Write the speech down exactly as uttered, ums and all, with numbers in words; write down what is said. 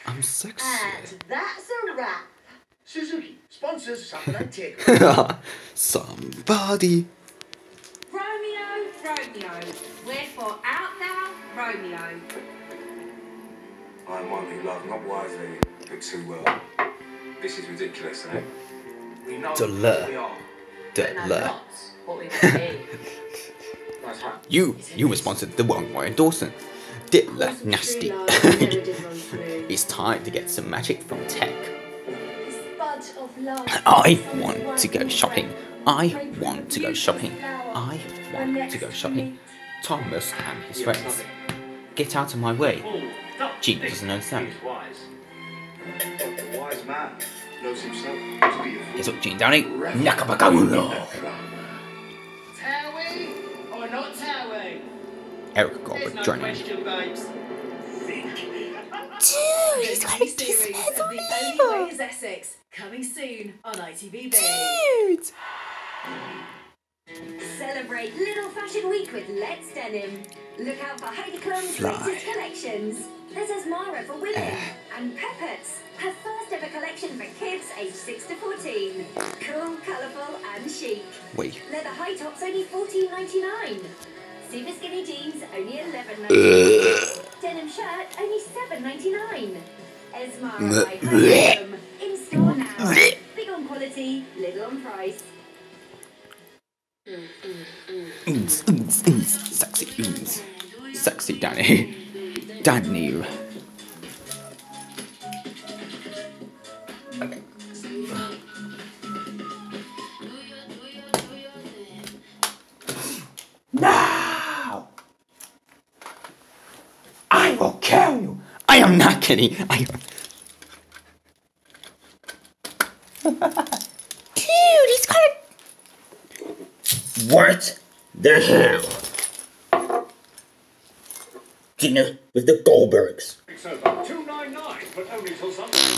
I'm sexy. And that's a wrap. Suzuki sponsors Saturday Takeaway. Somebody. Romeo, Romeo. Wherefore art thou, Romeo? I am one who love not wisely, but too well. This is ridiculous, eh? We know The who we are. The And le. not what we can be. That's right. You, you were sponsored the wrong way, Dawson. Diddler nasty. It's time to get some magic from tech. I want to go shopping. I want to go shopping. I want to go shopping. Thomas and his friends. Get out of my way. Gene doesn't understand. The wise man knows himself to be a Here's up, Gene Downey. Nakabagamuno. Towie or not Towie? Eric Goldberg joining. Dude, he's got a decent head on The Only Way is Essex, coming soon on I T V Dude! Celebrate Little Fashion Week with Let's Denim. Look out for Heidi Klum's latest collections. There's Asmara for women and Peppert's, her first ever collection for kids aged six to fourteen. Cool, colourful and chic. Wait. Leather high tops only fourteen ninety-nine. Super skinny jeans only eleven ninety-nine. Denim shirt only seven ninety-nine. Asmara by Heidi Klum. In store now. Big on quality, little on price. Oons, oons, oons. Sexy oons. Sexy Danny. Danny. Okay. Now! I will kill you! I am not kidding! I am... Dude, he's got a... What the hell? Dinner with the Goldbergs. It's over two ninety-nine, but only till Sunday.